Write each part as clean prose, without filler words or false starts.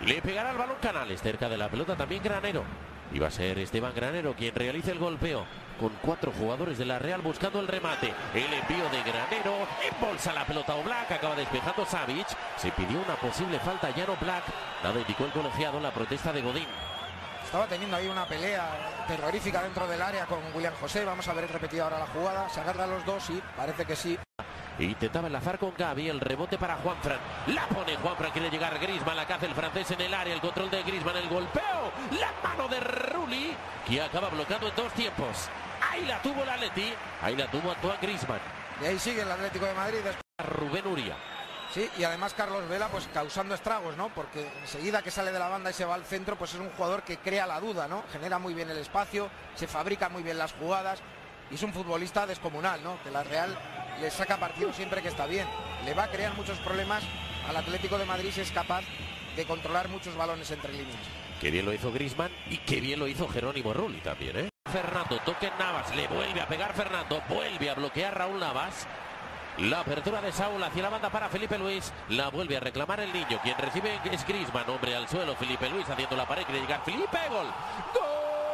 Le pegará el balón Canales, cerca de la pelota también Granero. Y va a ser Esteban Granero quien realice el golpeo, con 4 jugadores de la Real buscando el remate. El envío de Granero, embolsa la pelota Oblak, acaba despejando Savic. Se pidió una posible falta ya no Oblak. Nada indicó el colegiado en la protesta de Godín. Estaba teniendo ahí una pelea terrorífica dentro del área con William José. Vamos a ver repetida ahora la jugada. Se agarran los dos y parece que sí. Intentaba enlazar con Gavi, el rebote para Juanfran. La pone Juanfran, quiere llegar Griezmann, la caza el francés en el área, el control de Griezmann, el golpeo. La mano de Rulli, que acaba bloqueando en 2 tiempos. Ahí la tuvo el Atleti, ahí la tuvo Antoine Griezmann. Y ahí sigue el Atlético de Madrid. Rubén Uría. Sí, y además Carlos Vela pues causando estragos, ¿no? Porque enseguida que sale de la banda y se va al centro, pues es un jugador que crea la duda, ¿no? Genera muy bien el espacio, se fabrica muy bien las jugadas y es un futbolista descomunal, ¿no? Que la Real le saca partido siempre que está bien. Le va a crear muchos problemas al Atlético de Madrid si es capaz de controlar muchos balones entre líneas. Qué bien lo hizo Griezmann y qué bien lo hizo Jerónimo Rulli también, ¿eh? Fernando, toque en Navas, le vuelve a pegar Fernando, vuelve a bloquear Raúl Navas. La apertura de Saúl hacia la banda para Felipe Luis. La vuelve a reclamar el niño. Quien recibe es Griezmann. Hombre al suelo. Felipe Luis haciendo la pared. Quiere llegar Felipe. Gol. ¡Gol!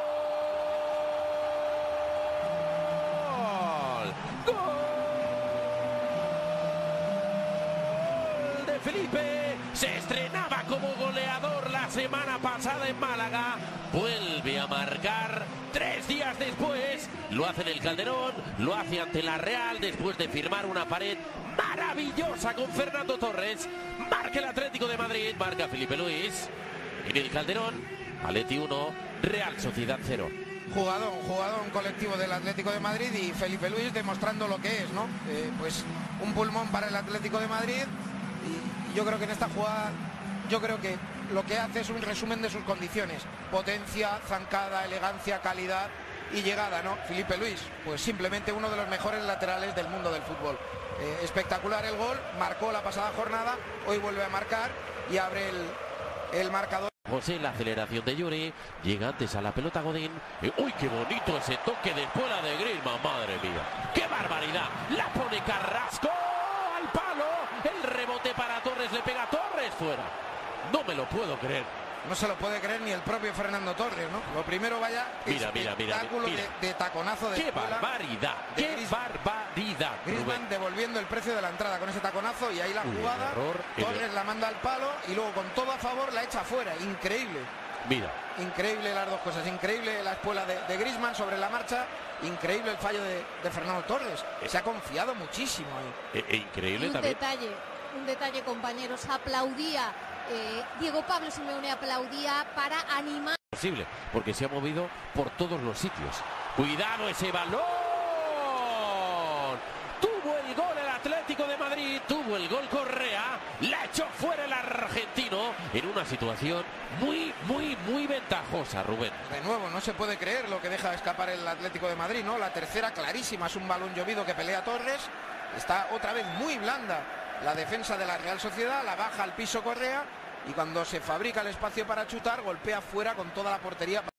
¡Gol de Felipe! Se estrenaba como goleador la semana pasada en Málaga. Vuelve a marcar 3 días después. Lo hace en el Calderón, lo hace ante la Real después de firmar una pared maravillosa con Fernando Torres. Marca el Atlético de Madrid, marca Felipe Luis. En el Calderón, Atleti 1, Real Sociedad 0. Jugador colectivo del Atlético de Madrid y Felipe Luis demostrando lo que es, ¿no? Pues un pulmón para el Atlético de Madrid y yo creo que en esta jugada, yo creo que lo que hace es un resumen de sus condiciones: potencia, zancada, elegancia, calidad y llegada, ¿no? Felipe Luis, pues simplemente uno de los mejores laterales del mundo del fútbol. Espectacular el gol, marcó la pasada jornada, hoy vuelve a marcar y abre el marcador. José, la aceleración de Yuri, llega antes a la pelota Godín. ¡Uy, qué bonito ese toque de espuela de Griezmann! ¡Madre mía! ¡Qué barbaridad! La pone Carrasco al palo. El rebote para Torres, le pega a Torres fuera. No me lo puedo creer. No se lo puede creer ni el propio Fernando Torres, ¿no? Lo primero, vaya, espectáculo de taconazo de ¡Qué barbaridad! ¡Qué barbaridad! Griezmann devolviendo el precio de la entrada con ese taconazo y ahí la jugada. Torres la manda al palo y luego con todo a favor la echa fuera. Increíble. Mira. Increíble las dos cosas. Increíble la espuela de Griezmann sobre la marcha. Increíble el fallo de Fernando Torres. Se ha confiado muchísimo ahí. Increíble y también. Un detalle, compañeros. Aplaudía. Diego Pablo Simeone aplaudía para animar. Posible, porque se ha movido por todos los sitios. Cuidado ese balón. Tuvo el gol el Atlético de Madrid, tuvo el gol Correa, la echó fuera el argentino en una situación muy ventajosa, Rubén. De nuevo, no se puede creer lo que deja escapar el Atlético de Madrid, ¿no? La tercera clarísima, es un balón llovido que pelea Torres. Está otra vez muy blanda la defensa de la Real Sociedad, la baja al piso Correa y cuando se fabrica el espacio para chutar, golpea fuera con toda la portería.